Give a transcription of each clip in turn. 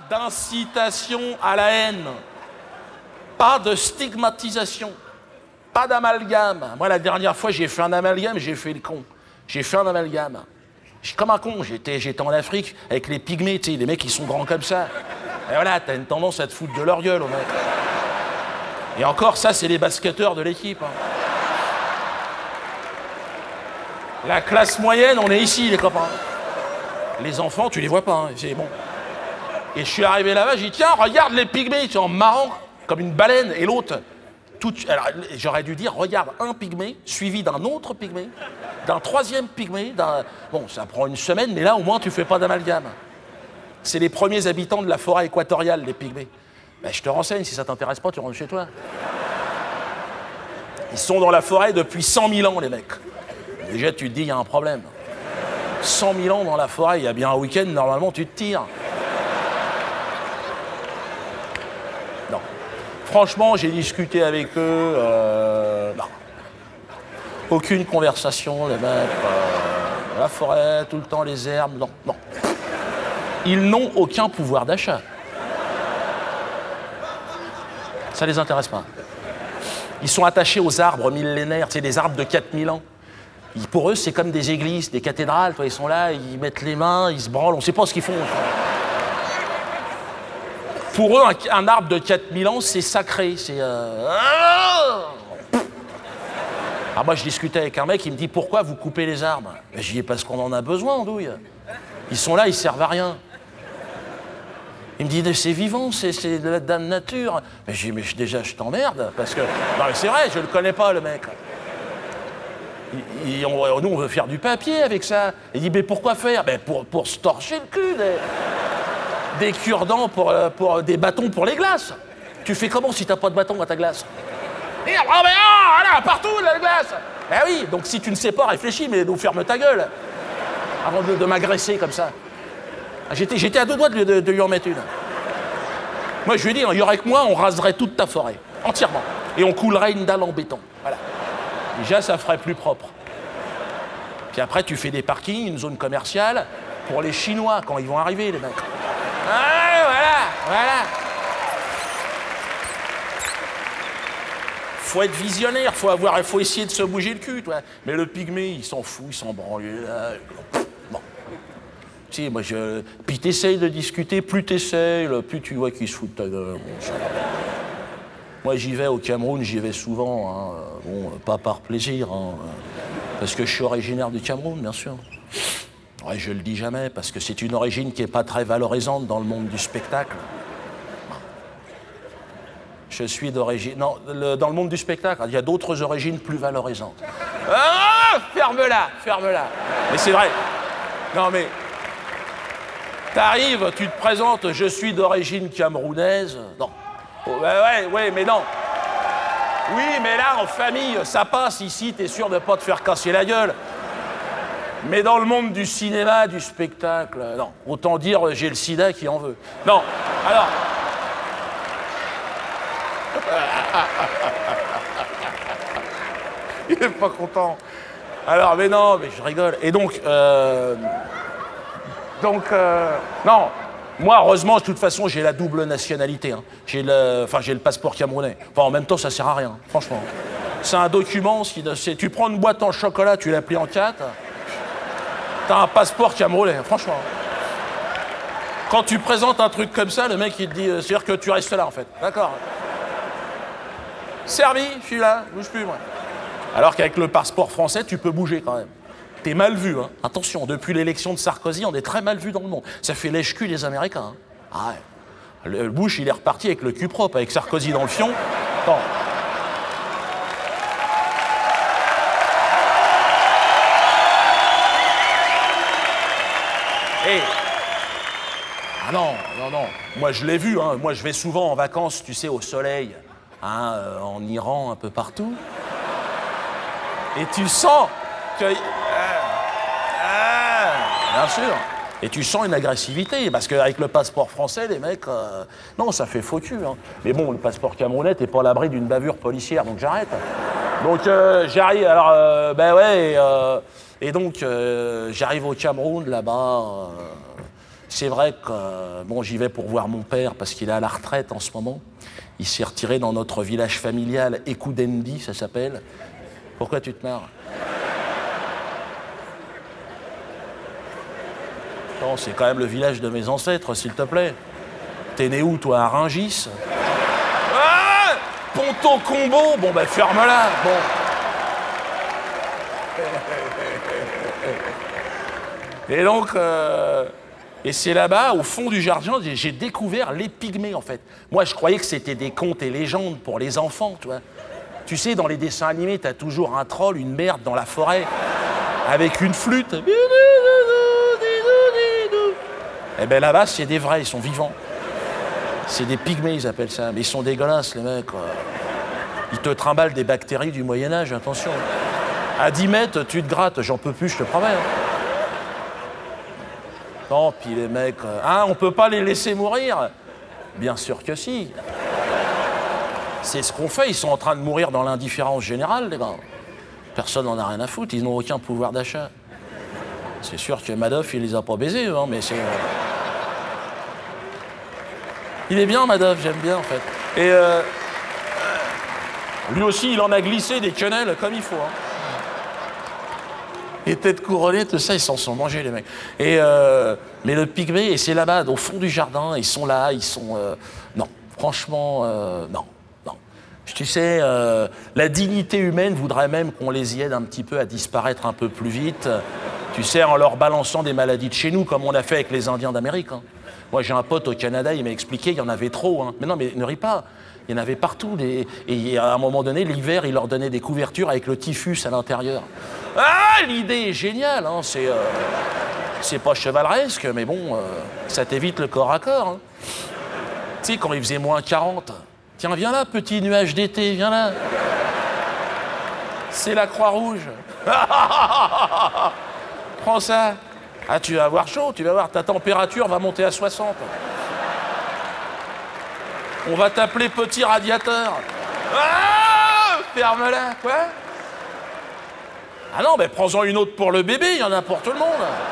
d'incitation à la haine, pas de stigmatisation, pas d'amalgame. Moi, la dernière fois, j'ai fait un amalgame, j'ai fait le con. J'ai fait un amalgame. Comme un con, j'étais en Afrique avec les pygmées, tu sais, les mecs qui sont grands comme ça. Et voilà, t'as une tendance à te foutre de leur gueule, au mec. Et encore, ça, c'est les basketteurs de l'équipe. Hein. La classe moyenne, on est ici, les copains. Les enfants, tu les vois pas, hein, c'est bon. Et je suis arrivé là-bas, j'ai dit, tiens, regarde les pygmées, en marrant, comme une baleine, et l'autre... Alors, j'aurais dû dire, regarde un pygmée, suivi d'un autre pygmée, d'un troisième pygmée, d'un... Bon, ça prend une semaine, mais là, au moins, tu fais pas d'amalgame. C'est les premiers habitants de la forêt équatoriale, les pygmées. Ben, je te renseigne, si ça t'intéresse pas, tu rentres chez toi. Ils sont dans la forêt depuis 100 000 ans, les mecs. Déjà, tu te dis, il y a un problème. 100 000 ans dans la forêt, il y a bien un week-end, normalement, tu te tires. Non. Franchement, j'ai discuté avec eux. Non. Aucune conversation, les mecs. La forêt, tout le temps, les herbes. Non, non. Ils n'ont aucun pouvoir d'achat. Ça les intéresse pas. Ils sont attachés aux arbres millénaires, c'est des arbres de 4000 ans. Pour eux, c'est comme des églises, des cathédrales. Toi, ils sont là, ils mettent les mains, ils se branlent, on ne sait pas ce qu'ils font. Pour eux, un arbre de 4000 ans, c'est sacré. C'est... Alors moi, je discutais avec un mec, il me dit, pourquoi vous coupez les arbres? Ben, j'y dis, parce qu'on en a besoin, andouille. Ils sont là, ils servent à rien. Il me dit, c'est vivant, c'est de la dame nature. Mais j'ai dit, mais déjà, je t'emmerde, parce que... Non, mais c'est vrai, je le connais pas, le mec. Nous, on veut faire du papier avec ça. Il dit, mais pourquoi faire? Ben, pour se torcher le cul, des cure-dents, des bâtons pour les glaces. Tu fais comment si t'as pas de bâton à ta glace? Merde, oh, mais oh, là, partout, la glace. Ben oui, donc si tu ne sais pas, réfléchis, mais nous ferme ta gueule. Avant de m'agresser comme ça. J'étais à 2 doigts de lui en mettre une. Moi, je lui ai dit, il y aurait que moi, on raserait toute ta forêt, entièrement. Et on coulerait une dalle en béton. Voilà. Déjà, ça ferait plus propre. Puis après, tu fais des parkings, une zone commerciale, pour les Chinois, quand ils vont arriver, les mecs. Ah, voilà, voilà. Faut être visionnaire, faut essayer de se bouger le cul, toi. Mais le pygmée, il s'en fout, il s'en branle. Bon. Tu sais, moi, puis t'essayes de discuter, plus t'essayes, plus tu vois qu'il se fout de ta gueule. Bon, moi, j'y vais au Cameroun, j'y vais souvent. Hein. Bon, pas par plaisir, hein, parce que je suis originaire du Cameroun, bien sûr. Ouais, je le dis jamais, parce que c'est une origine qui n'est pas très valorisante dans le monde du spectacle. Je suis d'origine... Non, dans le monde du spectacle, il y a d'autres origines plus valorisantes. Ah, ferme-la, ferme-la. Mais c'est vrai. Non, mais... T'arrives, tu te présentes, je suis d'origine camerounaise. Non. Oh, ouais, mais non. Oui, mais là, en famille, ça passe. Ici, t'es sûr de ne pas te faire casser la gueule. Mais dans le monde du cinéma, du spectacle, non. Autant dire, j'ai le sida qui en veut. Non, alors... Il est pas content. Alors, mais non, mais je rigole. Et donc, non. Moi, heureusement, de toute façon, j'ai la double nationalité. Hein. J'ai le passeport camerounais. Enfin, en même temps, ça sert à rien, franchement. C'est un document, tu prends une boîte en chocolat, tu la plies en 4, t'as un passeport camerounais, franchement. Quand tu présentes un truc comme ça, le mec, il te dit, c'est-à-dire que tu restes là, en fait. D'accord. Servi, je suis là, bouge plus, moi. Alors qu'avec le passeport français, tu peux bouger quand même. T'es mal vu, hein. Attention, depuis l'élection de Sarkozy, on est très mal vu dans le monde. Ça fait lèche-cul les Américains. Hein. Ah ouais. Le Bush, il est reparti avec le cul propre, avec Sarkozy dans le fion. Bon. Et... Ah non, non, non. Moi, je l'ai vu, hein. Moi, je vais souvent en vacances, tu sais, au soleil, hein, en Iran, un peu partout. Et tu sens que... bien sûr. Et tu sens une agressivité, parce qu'avec le passeport français, les mecs... non, ça fait faux cul. Hein. Mais bon, le passeport camerounais, t'es pas à l'abri d'une bavure policière, donc j'arrête. Donc j'arrive, alors, ben ouais, et donc j'arrive au Cameroun, là-bas, C'est vrai que bon, j'y vais pour voir mon père parce qu'il est à la retraite en ce moment. Il s'est retiré dans notre village familial, Ekoudendi, ça s'appelle. Pourquoi tu te marres? Non, c'est quand même le village de mes ancêtres, s'il te plaît. T'es né où, toi, à Rungis? Ah, Ponto Combo. Bon, ben ferme-la. Bon. Et donc, et c'est là-bas, au fond du jardin, j'ai découvert les pygmées, en fait. Moi, je croyais que c'était des contes et légendes pour les enfants, tu vois. Tu sais, dans les dessins animés, t'as toujours un troll, une merde dans la forêt, avec une flûte. Eh ben là-bas, c'est des vrais, ils sont vivants. C'est des pygmées, ils appellent ça. Mais ils sont dégueulasses, les mecs. Ils te trimballent des bactéries du Moyen-Âge, attention. À 10 mètres, tu te grattes, j'en peux plus, je te promets. Non, puis les mecs... Hein, on peut pas les laisser mourir? Bien sûr que si. C'est ce qu'on fait, ils sont en train de mourir dans l'indifférence générale, les gars. Personne n'en a rien à foutre, ils n'ont aucun pouvoir d'achat. C'est sûr que Madoff, il les a pas baisés, hein, mais c'est... Il est bien, Madoff, j'aime bien, en fait. Et lui aussi, il en a glissé des quenelles comme il faut. Hein. Et tête couronnée, tout ça, ils s'en sont mangés, les mecs. Et, mais le pygmée, et c'est là-bas, au fond du jardin, ils sont là, ils sont... non, franchement, non. Tu sais, la dignité humaine voudrait même qu'on les y aide un petit peu à disparaître un peu plus vite. Tu sais, en leur balançant des maladies de chez nous, comme on a fait avec les Indiens d'Amérique. Hein. Moi, j'ai un pote au Canada, il m'a expliqué, il y en avait trop. Hein. Mais non, mais ne ris pas. Il y en avait partout. Et à un moment donné, l'hiver, il leur donnait des couvertures avec le typhus à l'intérieur. Ah, l'idée est géniale. Hein. C'est pas chevaleresque, mais bon, ça t'évite le corps à corps. Hein. Tu sais, quand il faisait moins 40, tiens, viens là, petit nuage d'été, viens là. C'est la Croix-Rouge. Prends ça. Ah, tu vas avoir chaud, tu vas voir, ta température va monter à 60. On va t'appeler petit radiateur. Ah, ferme-la, quoi? Ah non, mais prends-en une autre pour le bébé, il y en a pour tout le monde.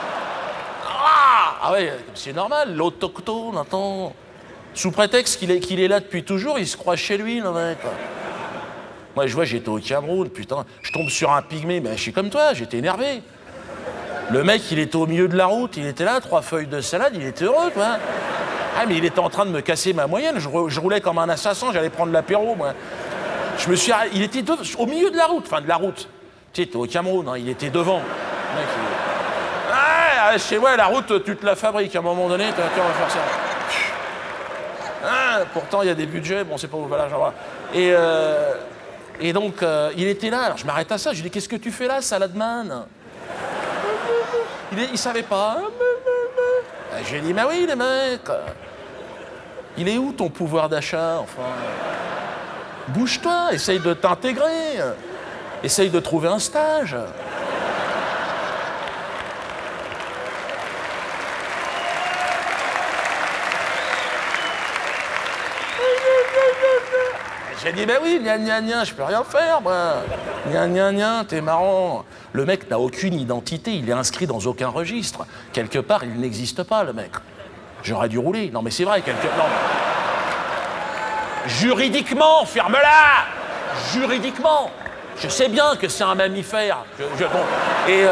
Ah ouais, c'est normal, l'autochtone, attends. Sous prétexte qu'il est là depuis toujours, il se croit chez lui, le mec. Moi, je vois, j'étais au Cameroun, putain, je tombe sur un pygmée, mais je suis comme toi, j'étais énervé. Le mec, il était au milieu de la route, il était là, 3 feuilles de salade, il était heureux, quoi. Ah, mais il était en train de me casser ma moyenne, je roulais comme un assassin, j'allais prendre l'apéro, moi. Je me suis arrêté, il était au milieu de la route, enfin de la route. Tu sais, t'es au Cameroun, hein, il était devant. Le mec, ah, chez moi, la route, tu te la fabriques, à un moment donné, on va faire ça. Ah, pourtant, il y a des budgets, bon, c'est pas où, voilà, genre. Et donc, il était là, alors je m'arrête à ça, je lui dis, qu'est-ce que tu fais là, Saladman? Il savait pas. J'ai dit, mais oui, les mecs, il est où ton pouvoir d'achat, enfin? Bouge-toi, essaye de t'intégrer, essaye de trouver un stage. J'ai dit, ben oui, gna, je peux rien faire, moi. Gna, t'es marrant. Le mec n'a aucune identité, il est inscrit dans aucun registre. Quelque part, il n'existe pas, le mec. J'aurais dû rouler. Non, mais c'est vrai, quelque part. Juridiquement, ferme-la! Juridiquement. Je sais bien que c'est un mammifère. Bon. Et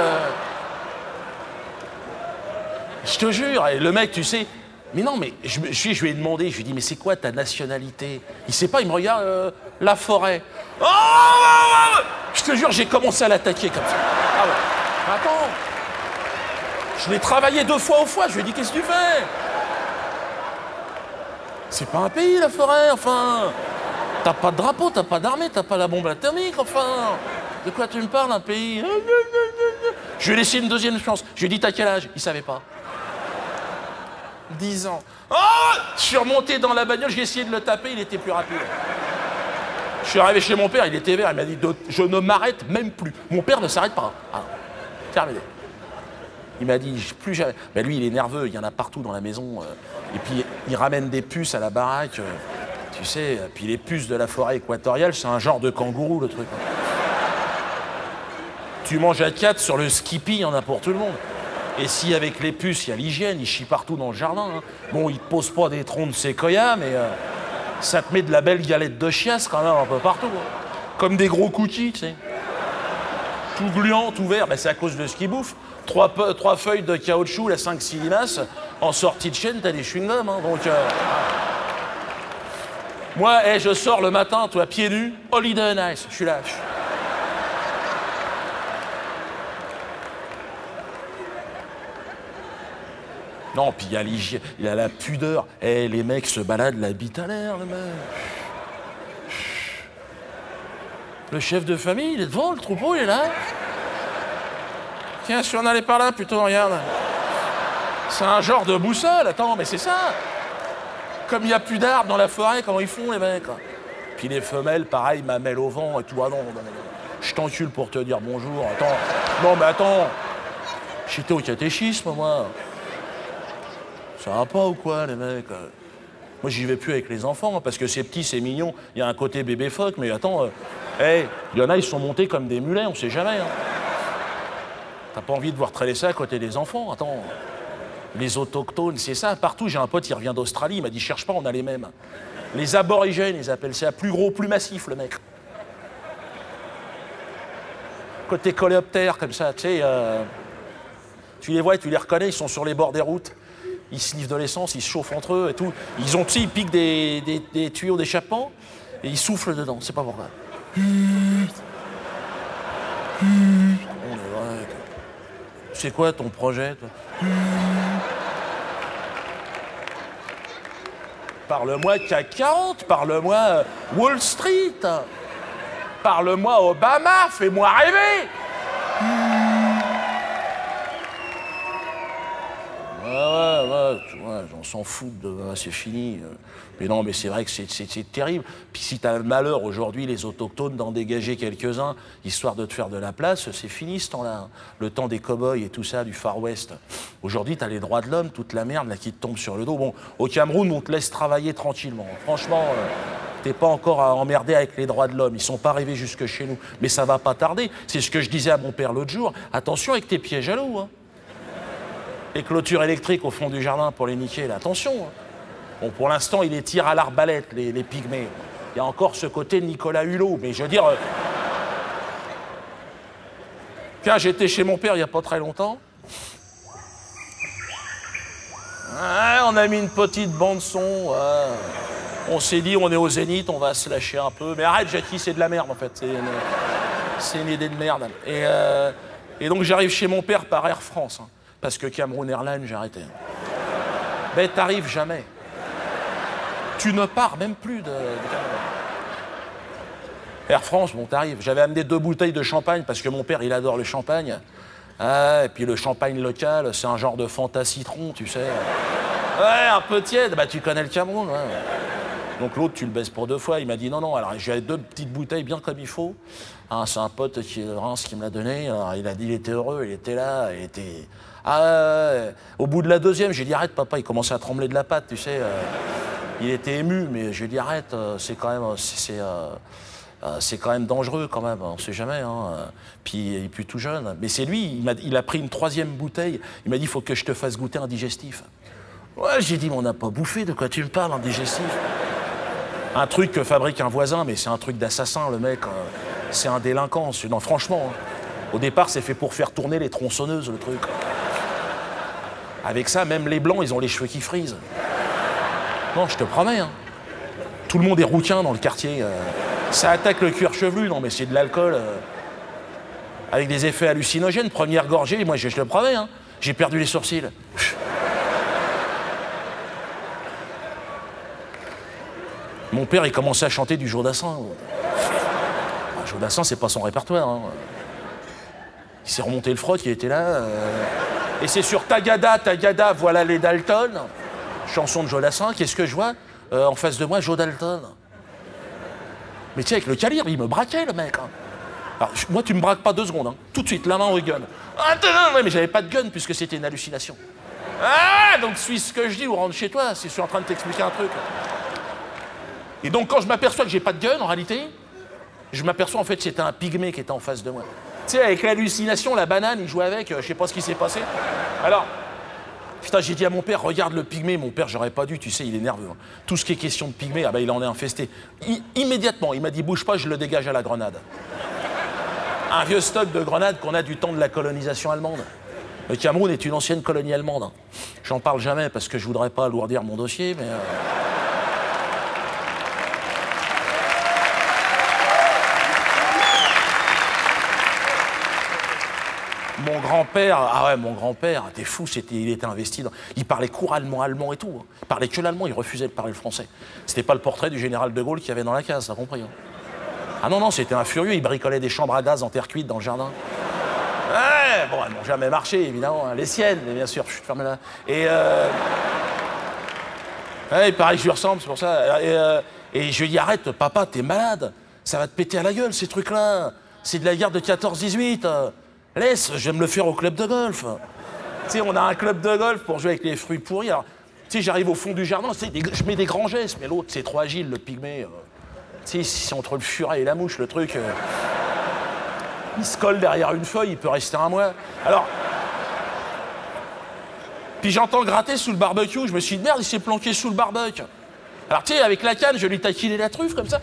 je te jure, et le mec, tu sais... Mais non, mais je lui ai demandé, je lui ai dit, mais c'est quoi ta nationalité? Il sait pas, il me regarde, la forêt. Oh, je te jure, j'ai commencé à l'attaquer comme ça. Ah ouais. Attends. Je l'ai travaillé 2 fois au foie, je lui ai dit, qu'est-ce que tu fais? C'est pas un pays, la forêt, enfin. T'as pas de drapeau, t'as pas d'armée, t'as pas la bombe atomique, enfin. De quoi tu me parles, un pays? Je lui ai laissé une 2e chance. Je lui ai dit, t'as quel âge? Il savait pas. 10 ans. Oh, je suis remonté dans la bagnole, j'ai essayé de le taper, il était plus rapide. Je suis arrivé chez mon père, il était vert, il m'a dit, je ne m'arrête même plus. Mon père ne s'arrête pas. Ah, terminé. Il m'a dit, plus jamais. Mais lui, il est nerveux, il y en a partout dans la maison. Et puis, il ramène des puces à la baraque. Tu sais, puis les puces de la forêt équatoriale, c'est un genre de kangourou, le truc. Tu manges à 4 sur le Skippy, il y en a pour tout le monde. Et si avec les puces, il y a l'hygiène, ils chient partout dans le jardin. Hein. Bon, ils te posent pas des troncs de séquoia, mais ça te met de la belle galette de chiasse quand même un peu partout. Hein. Comme des gros cookies, tu sais. Tout gluant, tout vert, ben, c'est à cause de ce qu'ils bouffent. 3 feuilles de caoutchouc, la 5-6 limaces, en sortie de chaîne, t'as des chewing-gums. Hein, donc, moi, je sors le matin, toi, pieds nus, holiday nice, je suis là. Non, puis il y a l'hygiène, il y a la pudeur. Les mecs se baladent la bite à l'air, le mec. Le chef de famille, il est devant, le troupeau, il est là. Tiens, si on allait par là, plutôt, regarde. C'est un genre de boussole, attends, mais c'est ça. Comme il n'y a plus d'arbres dans la forêt, comment ils font, les mecs? Puis les femelles, pareil, mamelles au vent et tout. Ah non, je t'encule pour te dire bonjour. Attends, non, mais attends. J'étais au catéchisme, moi. Ça va pas ou quoi, les mecs? Moi, j'y vais plus avec les enfants, parce que c'est petit, c'est mignon. Il y a un côté bébé phoque, mais attends, il y en a, ils sont montés comme des mulets, on sait jamais. Hein. T'as pas envie de voir traîner ça à côté des enfants, attends. Les autochtones, c'est ça, partout. J'ai un pote, il revient d'Australie, il m'a dit, cherche pas, on a les mêmes. Les aborigènes, ils appellent ça plus gros, plus massif, le mec. Côté coléoptère, comme ça, tu sais, tu les vois, tu les reconnais, ils sont sur les bords des routes. Ils sniffent de l'essence, ils se chauffent entre eux et tout. Ils ont, tu sais, ils piquent des tuyaux d'échappement et ils soufflent dedans, c'est pas pourquoi. C'est quoi ton projet, toi? Parle-moi CAC 40, parle-moi Wall Street, parle-moi Obama, fais-moi rêver. Ouais, j'en s'en fout, c'est fini. Mais non, mais c'est vrai que c'est terrible. Puis si t'as le malheur aujourd'hui, les autochtones, d'en dégager quelques-uns, histoire de te faire de la place, c'est fini ce temps-là. Le temps des cow-boys et tout ça, du Far West. Aujourd'hui, t'as les droits de l'homme, toute la merde là, qui te tombe sur le dos. Bon, au Cameroun, on te laisse travailler tranquillement. Franchement, t'es pas encore à emmerder avec les droits de l'homme. Ils sont pas arrivés jusque chez nous. Mais ça va pas tarder. C'est ce que je disais à mon père l'autre jour. Attention avec tes pieds jaloux, hein. Les clôtures électriques au fond du jardin pour les niquer, là, attention. Hein. Bon, pour l'instant, il les tire à l'arbalète, les pygmées. Il y a encore ce côté de Nicolas Hulot, mais je veux dire... Tiens, j'étais chez mon père il n'y a pas très longtemps. Ouais, on a mis une petite bande-son. Ouais. On s'est dit, on est au Zénith, on va se lâcher un peu. Mais arrête, Jackie, c'est de la merde, en fait. C'est une idée de merde. Et donc, j'arrive chez mon père par Air France. Hein. Parce que Cameroun Airlines, j'ai arrêté. Ben, t'arrives jamais. Tu ne pars même plus de Cameroun. Air France, bon, t'arrives. J'avais amené 2 bouteilles de champagne parce que mon père, il adore le champagne. Ah, et puis le champagne local, c'est un genre de Fanta citron, tu sais. Ouais, un peu tiède. Bah, tu connais le Cameroun, ouais. Donc l'autre, tu le baisses pour 2 fois. Il m'a dit non, non. Alors j'ai 2 petites bouteilles bien comme il faut. Hein, c'est un pote qui est de Reims qui me l'a donné. Alors, il a dit il était heureux, il était là, il était... Ah, au bout de la 2e, j'ai dit arrête papa, il commençait à trembler de la patte, tu sais. Il était ému, mais je lui ai dit arrête, c'est quand même dangereux quand même, on sait jamais. Hein. Puis il est plus tout jeune. Mais c'est lui, il a pris une 3e bouteille. Il m'a dit il faut que je te fasse goûter un digestif. Ouais, j'ai dit mais on n'a pas bouffé, de quoi tu me parles, un digestif? Un truc que fabrique un voisin, mais c'est un truc d'assassin, le mec. C'est un délinquant. Non, franchement. Hein. Au départ, c'est fait pour faire tourner les tronçonneuses, le truc. Avec ça, même les blancs, ils ont les cheveux qui frisent. Non, je te promets. Hein. Tout le monde est rouquin dans le quartier. Ça attaque le cuir chevelu. Non, mais c'est de l'alcool. Avec des effets hallucinogènes. Première gorgée, moi, je te promets. Hein. J'ai perdu les sourcils. Mon père, il commençait à chanter du Jodassin. Jodassin, c'est pas son répertoire. Hein. Il s'est remonté le froc, il était là. Et c'est sur Tagada, Tagada, voilà les Dalton. Chanson de Jodassin, qu'est-ce que je vois en face de moi, Joe Dalton. Mais tu sais, avec le calibre, il me braquait, le mec. Hein. Alors, moi, tu me braques pas 2 secondes. Hein. Tout de suite, la main au gun. Ah, ouais, mais j'avais pas de gun puisque c'était une hallucination. Ah, donc suis ce que je dis ou rentre chez toi si je suis en train de t'expliquer un truc. Et donc, quand je m'aperçois que j'ai pas de gun, en réalité, je m'aperçois en fait que c'était un pygmée qui était en face de moi. Tu sais, avec l'hallucination, la banane, il jouait avec, je sais pas ce qui s'est passé. Alors, putain, j'ai dit à mon père, regarde le pygmée. Mon père, j'aurais pas dû, tu sais, il est nerveux. Hein. Tout ce qui est question de pygmée, ah bah, il en est infesté. Immédiatement, il m'a dit, bouge pas, je le dégage à la grenade. Un vieux stock de grenades qu'on a du temps de la colonisation allemande. Le Cameroun est une ancienne colonie allemande. Hein. J'en parle jamais parce que je voudrais pas alourdir mon dossier, mais... Mon grand-père, ah ouais, mon grand-père, t'es fou, il était investi dans... Il parlait couramment allemand et tout. Hein. Il parlait que l'allemand, il refusait de parler le français. C'était pas le portrait du général de Gaulle qu'il y avait dans la case, t'as compris. Hein. Ah non, non, c'était un furieux, il bricolait des chambres à gaz en terre cuite dans le jardin. Ouais, bon, elles n'ont jamais marché, évidemment. Hein. Les siennes, mais bien sûr, chut, fermez-la. Et ouais, il paraît que je lui ressemble, c'est pour ça. Et je lui dis, arrête, papa, t'es malade. Ça va te péter à la gueule, ces trucs-là. C'est de la guerre de 14-18. Laisse, je vais me le faire au club de golf. Tu sais, on a un club de golf pour jouer avec les fruits pourris. Alors, tu sais, j'arrive au fond du jardin, je mets des grands gestes, mais l'autre, c'est trop agile, le pygmée. Tu sais, c'est entre le furet et la mouche, le truc. Il se colle derrière une feuille, il peut rester un mois. Alors, puis j'entends gratter sous le barbecue, je me suis dit, merde, il s'est planqué sous le barbecue. Alors, tu sais, avec la canne, je lui taquinais la truffe, comme ça.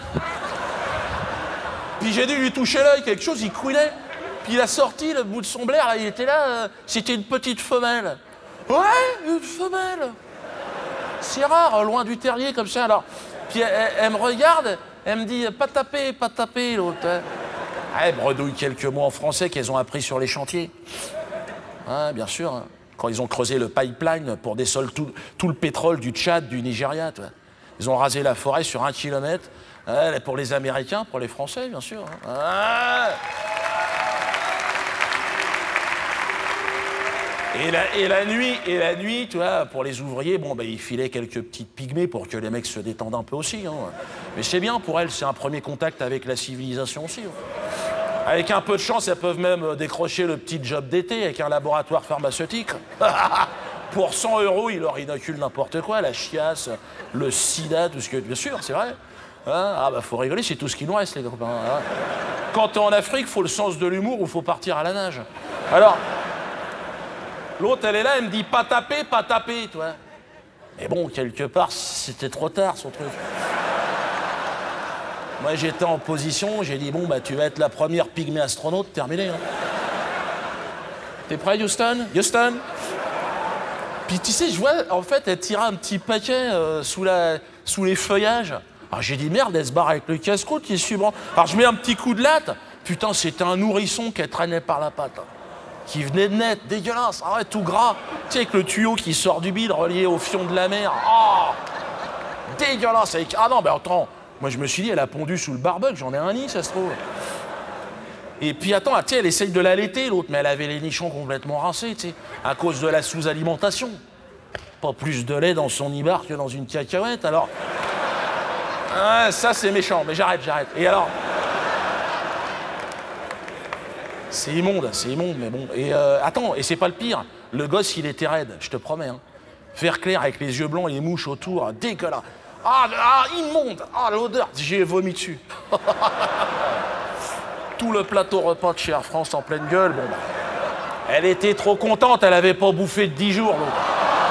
Puis j'ai dû lui toucher l'œil, quelque chose, il couinait. Puis il a sorti le bout de son blaire, là, il était là, c'était une petite femelle. Ouais, une femelle. C'est rare, loin du terrier, comme ça. Alors, puis elle me regarde, elle me dit, pas taper, l'autre. Hein. Elle bredouille quelques mots en français qu'elles ont appris sur les chantiers. Ouais, bien sûr. Hein. Quand ils ont creusé le pipeline pour dessoler tout le pétrole du Tchad, du Nigeria, tu vois. Ils ont rasé la forêt sur 1 kilomètre. Ouais, pour les Américains, pour les Français, bien sûr. Hein. Ouais. Et la nuit, tu vois, pour les ouvriers, bon, bah, ils filaient quelques petites pygmées pour que les mecs se détendent un peu aussi. Hein. Mais c'est bien, pour elles, c'est un premier contact avec la civilisation aussi. Hein. Avec un peu de chance, elles peuvent même décrocher le petit job d'été avec un laboratoire pharmaceutique. Pour 100 €, ils leur inoculent n'importe quoi, la chiasse, le sida, tout ce que... Bien sûr, c'est vrai. Hein, ah bah faut rigoler, c'est tout ce qui nous reste, les copains. Hein. Quand t'es en Afrique, faut le sens de l'humour ou faut partir à la nage. Alors... L'autre, elle est là, elle me dit pas taper, tu vois. Mais bon, quelque part, c'était trop tard, son truc. Moi, j'étais en position, j'ai dit, bon, bah, tu vas être la première pygmée astronaute, terminé. Hein. T'es prêt, Houston? Houston? Puis, tu sais, je vois, en fait, elle tirait un petit paquet sous les feuillages. Alors, j'ai dit, merde, elle se barre avec le casse-croûte qui est subant. Alors, je mets un petit coup de latte. Putain, c'était un nourrisson qu'elle traînait par la patte. Qui venait de naître, dégueulasse, ah ouais, tout gras. Tu sais, avec le tuyau qui sort du bide relié au fion de la mer. Oh, dégueulasse. Avec... Ah non, ben attends, moi je me suis dit, elle a pondu sous le barbecue, j'en ai un nid, ça se trouve. Et puis attends, tu sais, elle essaye de l'allaiter, l'autre, mais elle avait les nichons complètement rincés, tu sais, à cause de la sous-alimentation. Pas plus de lait dans son nibar que dans une cacahuète, alors... Ah, ça c'est méchant, mais j'arrête. Et alors... C'est immonde, mais bon. Et attends, et c'est pas le pire. Le gosse, il était raide, je te promets. Hein. Vert clair avec les yeux blancs et les mouches autour, dégueulasse. Ah, immonde. Ah, l'odeur, j'ai vomi dessus. Tout le plateau repas de chez Air France en pleine gueule. Bon, bah. Elle était trop contente, elle avait pas bouffé de 10 jours, l'autre.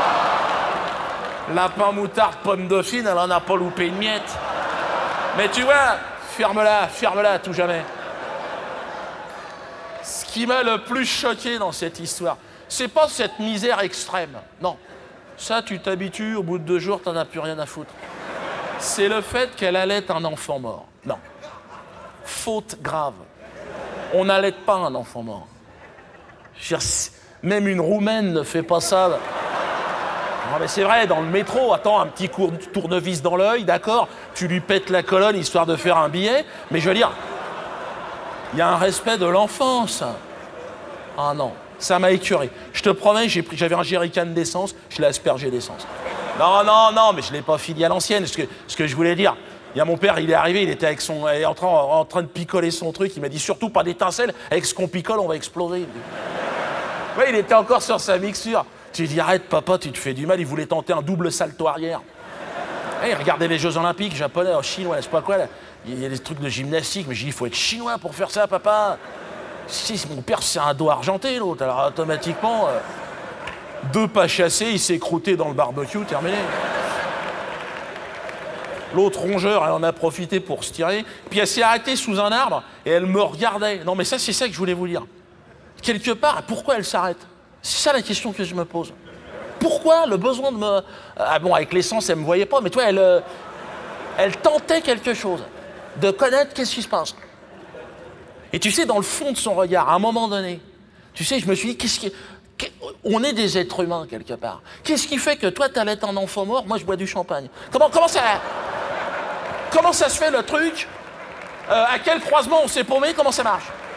Lapin, moutarde, pomme dauphine, elle en a pas loupé une miette. Mais tu vois, ferme-la, tout jamais. Ce qui m'a le plus choqué dans cette histoire, c'est pas cette misère extrême. Non. Ça, tu t'habitues, au bout de 2 jours, t'en as plus rien à foutre. C'est le fait qu'elle allait un enfant mort. Non. Faute grave. On n'allait pas un enfant mort. Je veux dire, même une Roumaine ne fait pas ça. Non, mais c'est vrai, dans le métro, attends, un petit tournevis dans l'œil, d'accord, tu lui pètes la colonne histoire de faire un billet, mais je veux dire... Il y a un respect de l'enfance. Ah non, ça m'a écœuré. Je te promets, j'avais un jerrycan d'essence, je l'ai aspergé d'essence. Non, mais je ne l'ai pas fini à l'ancienne. Ce que je voulais dire, il y a mon père, il est arrivé, il était avec en train de picoler son truc, il m'a dit surtout pas d'étincelles, avec ce qu'on picole, on va exploser. Ouais, il était encore sur sa mixture. Tu lui dis, arrête papa, tu te fais du mal, il voulait tenter un double salto arrière. Hey, regardez les Jeux Olympiques japonais, chinois, je sais pas quoi, là. Il y a des trucs de gymnastique, mais j'ai dit, il faut être chinois pour faire ça, papa. Si mon père, c'est un doigt argenté, l'autre. Alors automatiquement, 2 pas chassés, il s'est croûté dans le barbecue, terminé. L'autre rongeur, elle en a profité pour se tirer. Puis elle s'est arrêtée sous un arbre et elle me regardait. Non, mais ça, c'est ça que je voulais vous dire. Quelque part, pourquoi elle s'arrête? C'est ça la question que je me pose. Pourquoi le besoin de me... Ah bon, avec l'essence, elle me voyait pas, mais toi, elle tentait quelque chose. De connaître qu'est-ce qui se passe. Et tu sais, dans le fond de son regard, à un moment donné, tu sais, je me suis dit, on est des êtres humains, quelque part. Qu'est-ce qui fait que toi, t'allaites un enfant mort, moi, je bois du champagne? Comment ça se fait, le truc? À quel croisement on s'est paumé? Comment ça marche?